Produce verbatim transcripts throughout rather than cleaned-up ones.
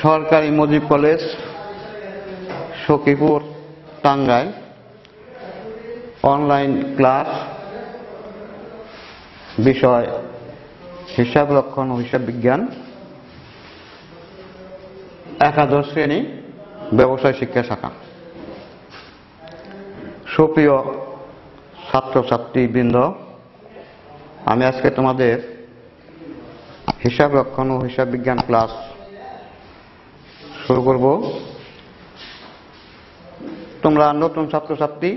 সরকারি Mujib college, Sakhipur, Tangail. Online class, বিষয় হিসাব রক্ষণ ও হিসাব বিজ্ঞান, একাদশ শ্রেণী, ব্যবসায় শিক্ষা শাখা। সুপ্রিয় ছাত্রছাত্রীবৃন্দ, আমি আজকে তোমাদের হিসাব রক্ষণ ও হিসাব বিজ্ঞান ক্লাস শুরু করব। তোমরা নতুন ছাত্রছাত্রী,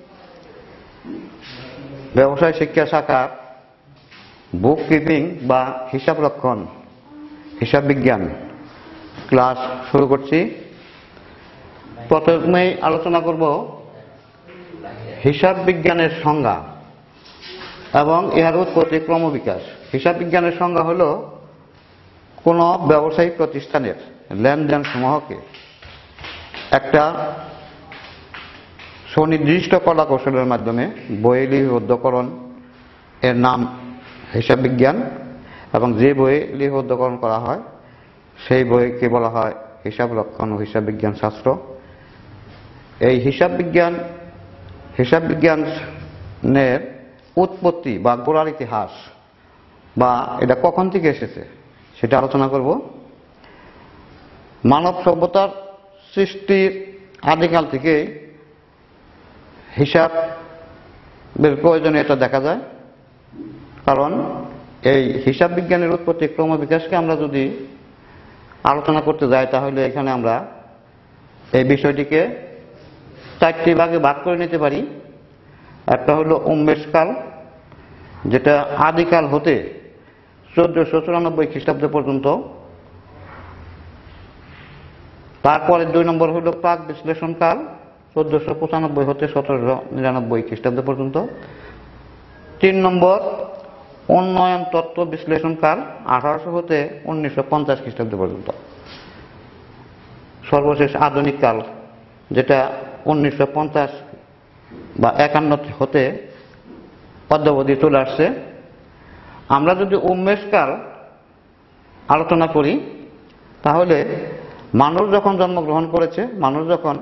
ব্যবসায় শিক্ষা শাখার বুক কিপিং বা হিসাব রক্ষণ হিসাব বিজ্ঞান ক্লাস শুরু করছি। প্রথমেই আলোচনা করব হিসাব বিজ্ঞানের সংজ্ঞা এবং ইহার উৎপত্তি ক্রমবিকাশ। হিসাব বিজ্ঞানের সংজ্ঞা হল কোন ব্যবসায়িক প্রতিষ্ঠানের লেনদেন সমূহকে একটা সুনির্দিষ্ট কলা কৌশলের মাধ্যমে বইয়ে লিপিবদ্ধকরণ এর নাম হিসাব বিজ্ঞান, এবং যে বইয়ে লিপিবদ্ধকরণ করা হয় সেই বইকে বলা হয় হিসাব রক্ষণ ও হিসাব বিজ্ঞান শাস্ত্র। এই হিসাব বিজ্ঞান হিসাব বিজ্ঞানের উৎপত্তি বা গোড়ার ইতিহাস বা এটা কখন থেকে এসেছে সেটা আলোচনা করব। মানব সভ্যতার সৃষ্টির আদিকাল থেকে হিসাবের প্রয়োজনীয়তা দেখা যায়, কারণ এই হিসাব বিজ্ঞানের উৎপত্তি ক্রমবিকাশকে আমরা যদি আলোচনা করতে যাই তাহলে এখানে আমরা এই বিষয়টিকে চারটি ভাগে ভাগ করে নিতে পারি। একটা হলো উন্মেষকাল, যেটা আদিকাল হতে চোদ্দশো চুরানব্বই খ্রিস্টাব্দ পর্যন্ত। তারপরে দুই নম্বর হলো প্রাক বিশ্লেষণকাল, চোদ্দশো পঁচানব্বই হতে সতেরোশো নিরানব্বই খ্রিস্টাব্দ পর্যন্ত। তিন নম্বর উন্নয়ন তত্ত্ব বিশ্লেষণকাল, আঠারোশো হতে উনিশশো পঞ্চাশ খ্রিস্টাব্দ পর্যন্ত। সর্বশেষ আধুনিক কাল, যেটা উনিশশো পঞ্চাশ বা একান্ন হতে অদ্যাবধি চলে আসছে। আমরা যদি উন্মেষকাল আলোচনা করি তাহলে মানুষ যখন জন্মগ্রহণ করেছে, মানুষ যখন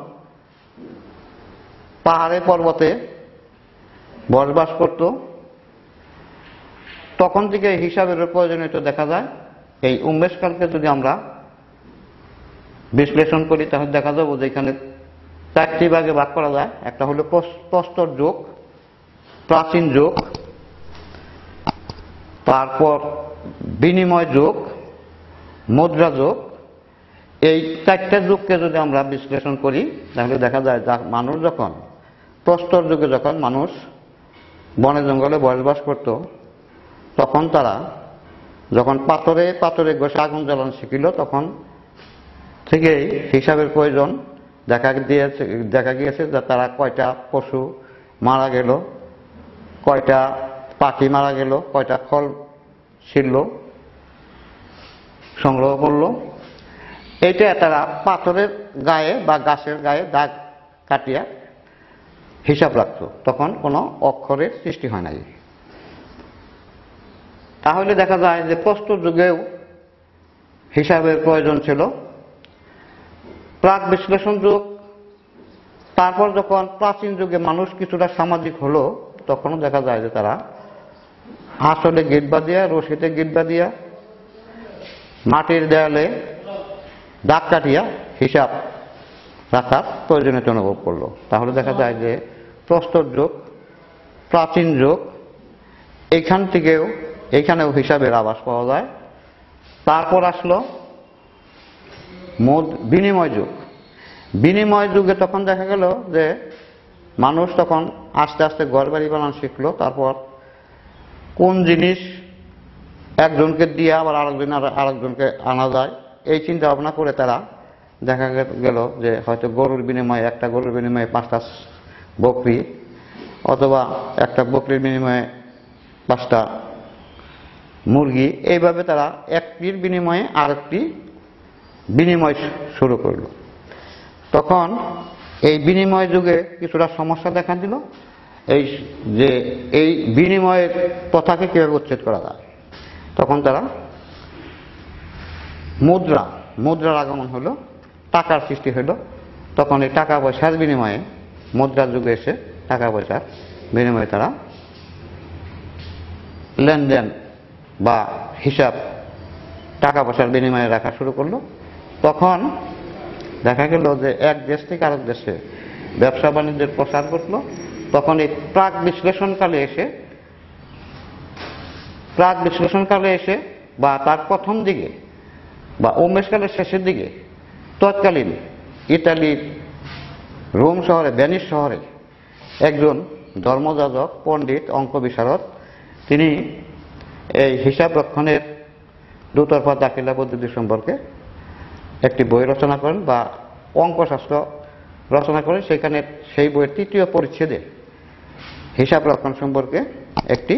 পাহাড়ে পর্বতে বসবাস করত, তখন থেকে হিসাবের প্রয়োজনীয়তা দেখা যায়। এই উন্মেষকালকে যদি আমরা বিশ্লেষণ করি তাহলে দেখা যাবে যে এখানে চারটি ভাগে ভাগ করা যায়। একটা হলো প্রস্তর যুগ, প্রাচীন যুগ, তারপর বিনিময় যুগ, মুদ্রা যুগ। এই চারটা যুগকে যদি আমরা বিশ্লেষণ করি তাহলে দেখা যায় যে মানুষ যখন প্রস্তর যুগে যখন মানুষ বনে জঙ্গলে বসবাস করত, তখন তারা যখন পাথরে পাথরে ঘষে আগুন জ্বালানো শিখিল, তখন থেকেই হিসাবের প্রয়োজন দেখা দিয়েছে দেখা গিয়েছে যে তারা কয়টা পশু মারা গেল, কয়টা পাখি মারা গেল, কয়টা ফল ছিঁড়ল, সংগ্রহ করলো, এইটা তারা পাথরের গায়ে বা গাছের গায়ে দাগ কাটিয়া হিসাব রাখত। তখন কোনো অক্ষরের সৃষ্টি হয় নাই। তাহলে দেখা যায় যে প্রস্তর যুগেও হিসাবের প্রয়োজন ছিল। প্রাক বিশ্লেষণ যুগ, তারপর যখন প্রাচীন যুগে মানুষ কিছুটা সামাজিক হলো, তখনও দেখা যায় যে তারা আসলে গিট বাঁধিয়া, রশিতে গিট বাঁধিয়া, মাটির দেয়ালে দাগ কাটিয়া হিসাব রাখার প্রয়োজনীয়তা অনুভব করলো। তাহলে দেখা যায় যে প্রস্তর যুগ, প্রাচীন যুগ, এখান থেকেও এইখানেও হিসাবের আভাস পাওয়া যায়। তারপর আসলো বিনিময় যুগ। বিনিময় যুগে তখন দেখা গেল যে মানুষ তখন আস্তে আস্তে ঘর বাড়ি বানানো শিখলো। তারপর কোন জিনিস একজনকে দিয়ে আবার আরেকজন আরেকজনকে আনা যায়, এই চিন্তা ভাবনা করে তারা দেখা গেল যে হয়তো গরুর বিনিময়ে একটা গরুর বিনিময়ে পাঁচটা বকরি, অথবা একটা বকরির বিনিময়ে পাঁচটা মুরগি, এইভাবে তারা একটির বিনিময়ে আরেকটি বিনিময় শুরু করলো। তখন এই বিনিময় যুগে কিছুটা সমস্যা দেখা দিল, এই যে এই বিনিময়ের প্রথাকে কীভাবে উচ্ছেদ করা যায়। তখন তারা মুদ্রা মুদ্রার আগমন হলো, টাকার সৃষ্টি হলো, তখন এই টাকা পয়সার বিনিময়ে মুদ্রার যুগে এসে টাকা পয়সার বিনিময়ে তারা লেনদেন বা হিসাব টাকা পয়সার বিনিময়ে রাখা শুরু করলো। তখন দেখা গেল যে এক দেশ থেকে আরেক দেশে ব্যবসা বাণিজ্যের প্রসার ঘটলো। তখন এই প্রাক বিশ্লেষণকালে এসে প্রাক বিশ্লেষণকালে এসে বা তার প্রথম দিকে বা উমেশকালের শেষের দিকে তৎকালীন ইতালির রোম শহরে, ভেনিস শহরে একজন ধর্মযাজক, পণ্ডিত, অঙ্ক বিশারদ, তিনি এই হিসাব রক্ষণের দুতরফা দাখিলা পদ্ধতি সম্পর্কে একটি বই রচনা করেন বা অঙ্কশাস্ত্র রচনা করেন। সেখানে সেই বইয়ের তৃতীয় পরিচ্ছেদে হিসাব রক্ষণ সম্পর্কে একটি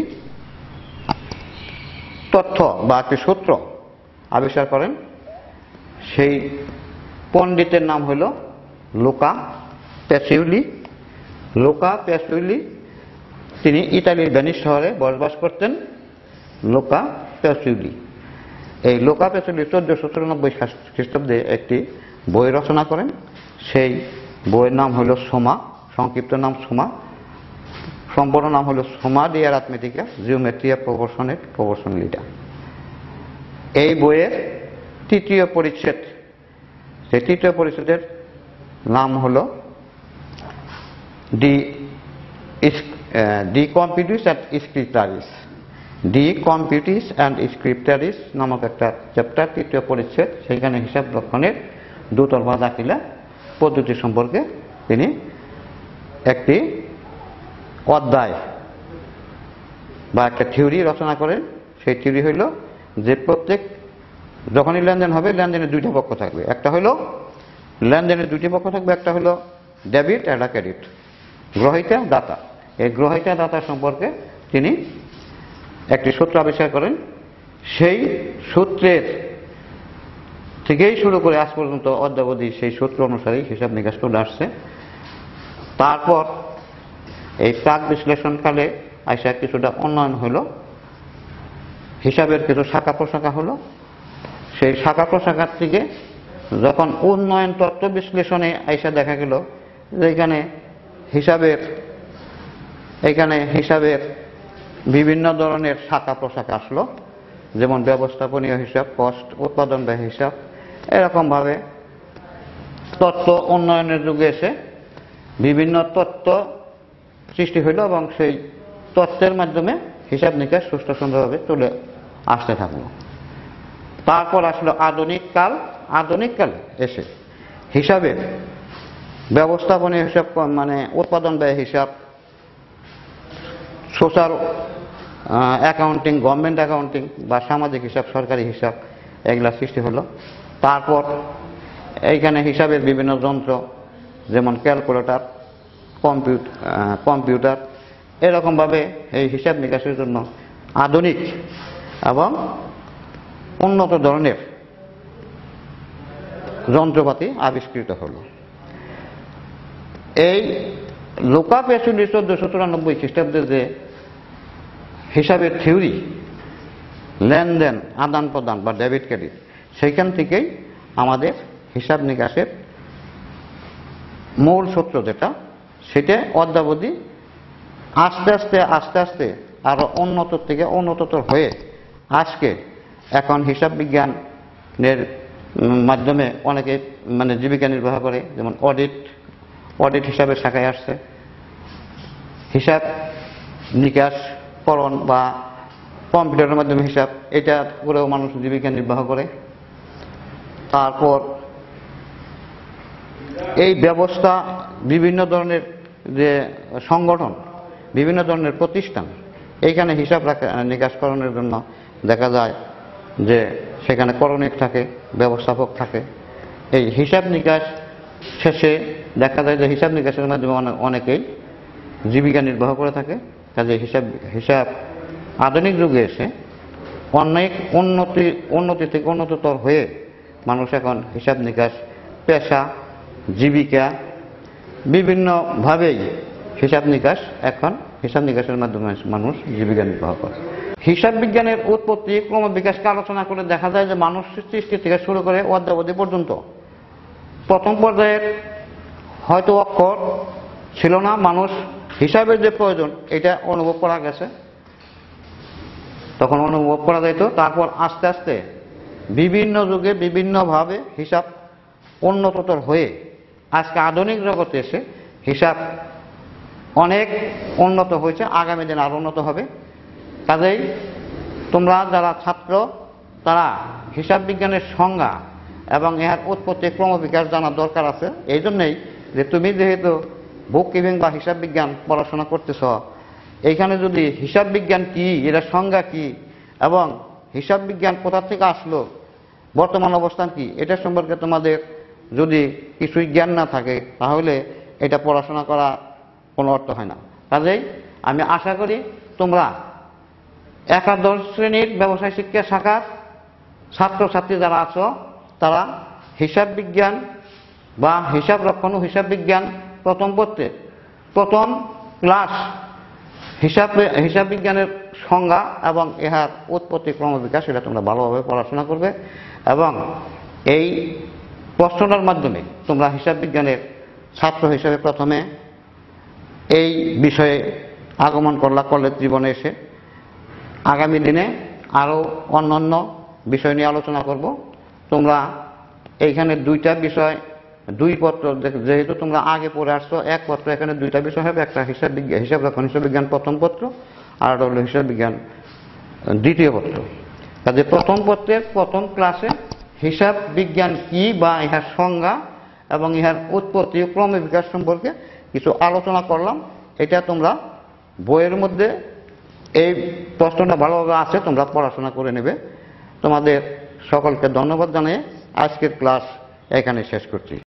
তথ্য বা একটি সূত্র আবিষ্কার করেন। সেই পণ্ডিতের নাম হল লুকা প্যাসিউলি। লুকা প্যাসিউলি তিনি ইতালির ভেনিস শহরে বসবাস করতেন। লুকা প্যাসিউলি এই লুকা প্যাসিউলি চোদ্দশো চুরানব্বই খ্রিস্টাব্দে একটি বই রচনা করেন। সেই বইয়ের নাম হল সোমা, সংক্ষিপ্ত নাম সোমা, সম্পূর্ণ নাম হল সোমা দি অ্যারিথমেটিকা জিওমেট্রিয়া প্রপোর্শনেট প্রপোর্শনালিটা। এই বইয়ের তৃতীয় পরিচ্ছেদ, সেই তৃতীয় পরিচ্ছেদের নাম হল ডি ডি কম্পিউটিস অ্যান্ড স্ক্রিপ্টারিস। ডি কম্পিউটিস অ্যান্ড স্ক্রিপ্টারিস নামক একটা চ্যাপ্টার, তৃতীয় পরিচ্ছেদ। সেইখানে হিসাব রক্ষণের দুতরফা দাখিলা পদ্ধতি সম্পর্কে তিনি একটি অধ্যায় বা একটা থিওরি রচনা করেন। সেই থিওরি হইল যে প্রত্যেক যখনই লেনদেন হবে লেনদেনের দুইটা পক্ষ থাকবে। একটা হলো লেনদেনের দুইটি পক্ষ থাকবে, একটা হলো ডেবিট, একটা ক্রেডিট, গ্রহীতা দাতা। এই গ্রহীতা দাতা সম্পর্কে তিনি একটি সূত্র আবিষ্কার করেন। সেই সূত্রের থেকেই শুরু করে আজ পর্যন্ত অদ্যাবধি সেই সূত্র অনুসারেই হিসাব নিকাশ চলে আসছে। তারপর এই প্রাক বিশ্লেষণকালে আইসা কিছুটা উন্নয়ন হলো, হিসাবের কিছু শাখা প্রশাখা হলো। সেই শাখা প্রশাখার থেকে যখন উন্নয়ন তত্ত্ব বিশ্লেষণে আইসা দেখা গেল যে এখানে হিসাবের এখানে হিসাবের বিভিন্ন ধরনের শাখা প্রশাখা আসলো, যেমন ব্যবস্থাপনীয় হিসাব, কস্ট, উৎপাদন ব্যয় হিসাব। এরকমভাবে তত্ত্ব উন্নয়নের যুগে এসে বিভিন্ন তত্ত্ব সৃষ্টি হইল এবং সেই তত্ত্বের মাধ্যমে হিসাব নিকাশ সুষ্ঠু সুন্দরভাবে চলে আসতে থাকলো। তারপর আসলো আধুনিক কাল। আধুনিক কালে এসে হিসাবের ব্যবস্থাপনীয় হিসাব, মানে উৎপাদন ব্যয় হিসাব, সোশ্যাল অ্যাকাউন্টিং, গভর্নমেন্ট অ্যাকাউন্টিং বা সামাজিক হিসাব, সরকারি হিসাব, এগুলা সৃষ্টি হলো। তারপর এইখানে হিসাবের বিভিন্ন যন্ত্র যেমন ক্যালকুলেটর, কম্পিউটার কম্পিউটার এরকমভাবে এই হিসাব নিকাশের জন্য আধুনিক এবং উন্নত ধরনের যন্ত্রপাতি আবিষ্কৃত হলো। এই লুকা প্যাসিউলি চোদ্দশো চুরানব্বই খ্রিস্টাব্দে যে হিসাবের থিওরি, লেনদেন, আদান প্রদান বা ডেবিট ক্রেডিট, সেইখান থেকেই আমাদের হিসাব নিকাশের মূল সূত্র যেটা, সেটা অদ্যাবধি আস্তে আস্তে আস্তে আস্তে আরো উন্নত থেকে উন্নততর হয়ে আজকে এখন হিসাব বিজ্ঞানের মাধ্যমে অনেকে মানে জীবিকা নির্বাহ করে। যেমন অডিট, অডিট হিসাবের শাখায় আসছে, হিসাব নিকাশ করণ বা কম্পিউটারের মাধ্যমে হিসাব, এটা করেও মানুষ জীবিকা নির্বাহ করে। তারপর এই ব্যবস্থা, বিভিন্ন ধরনের যে সংগঠন, বিভিন্ন ধরনের প্রতিষ্ঠান, এইখানে হিসাব নিকাশকরণের জন্য দেখা যায় যে সেখানে করণিক থাকে, ব্যবস্থাপক থাকে। এই হিসাব নিকাশ শেষে দেখা যায় যে হিসাব নিকাশের মাধ্যমে অনেকেই জীবিকা নির্বাহ করে থাকে। কাজে হিসাব হিসাব আধুনিক যুগে এসে অনেক উন্নতি উন্নতি থেকে উন্নততর হয়ে মানুষ এখন হিসাব নিকাশ পেশা, জীবিকা, বিভিন্নভাবেই হিসাব নিকাশ এখন হিসাব নিকাশের মাধ্যমে মানুষ জীবিকা নির্বাহ করে। হিসাব বিজ্ঞানের উৎপত্তি ক্রমবিকাশকে আলোচনা করে দেখা যায় যে মানুষ সৃষ্টি থেকে শুরু করে অদ্যাবধি পর্যন্ত প্রথম পর্যায়ের হয়তো অক্ষর ছিল না, মানুষ হিসাবের যে প্রয়োজন এটা অনুভব করা গেছে, তখন অনুভব করা যেত। তারপর আস্তে আস্তে বিভিন্ন যুগে বিভিন্নভাবে হিসাব উন্নততর হয়ে আজকে আধুনিক জগতে এসে হিসাব অনেক উন্নত হয়েছে, আগামী দিন আরো উন্নত হবে। কাজেই তোমরা যারা ছাত্র তারা হিসাব বিজ্ঞানের সংজ্ঞা এবং এর উৎপত্তি ক্রমবিকাশ জানার দরকার আছে। এই জন্যই যে তুমি যেহেতু বুক কিপিং বা হিসাব বিজ্ঞান পড়াশোনা করতেছ, এইখানে যদি হিসাব বিজ্ঞান কি, এর সংজ্ঞা কি এবং হিসাব বিজ্ঞান কোথা থেকে আসলো, বর্তমান অবস্থান কি, এটা সম্পর্কে তোমাদের যদি কিছুই জ্ঞান না থাকে তাহলে এটা পড়াশোনা করা কোনো অর্থ হয় না। কাজেই আমি আশা করি তোমরা একাদশ শ্রেণীর ব্যবসায় শিক্ষা শাখার ছাত্রছাত্রী যারা আছো তারা হিসাব বিজ্ঞান বা হিসাব রক্ষণ ও হিসাব বিজ্ঞান প্রথম পত্রের প্রথম ক্লাস হিসাব হিসাব বিজ্ঞানের সংজ্ঞা এবং ইহার উৎপত্তি ক্রমবিকাশ এটা তোমরা ভালোভাবে পড়াশোনা করবে এবং এই প্রশ্নটার মাধ্যমে তোমরা হিসাব বিজ্ঞানের ছাত্র হিসেবে প্রথমে এই বিষয়ে আগমন করলা কলেজ জীবনে এসে। আগামী দিনে আরও অন্যান্য বিষয় নিয়ে আলোচনা করব। তোমরা এইখানে দুইটা বিষয় দুই পত্র, যেহেতু তোমরা আগে পড়ে আসছো এক পত্র, এখানে দুইটা বিষয় হবে, একটা হিসাব বিজ্ঞান হিসাব রক্ষণ হিসাব বিজ্ঞান প্রথম পত্র আর একটা হলো হিসাব বিজ্ঞান দ্বিতীয় পত্র। কাজে প্রথম পত্রের প্রথম ক্লাসে হিসাব বিজ্ঞান কি বা ইহার সংজ্ঞা এবং ইহার উৎপত্তি ও ক্রমবিকাশ সম্পর্কে কিছু আলোচনা করলাম। এটা তোমরা বইয়ের মধ্যে এই প্রশ্নটা ভালোভাবে আছে, তোমরা পড়াশোনা করে নেবে। তোমাদের সকলকে ধন্যবাদ জানিয়ে আজকের ক্লাস এখানে শেষ করছি।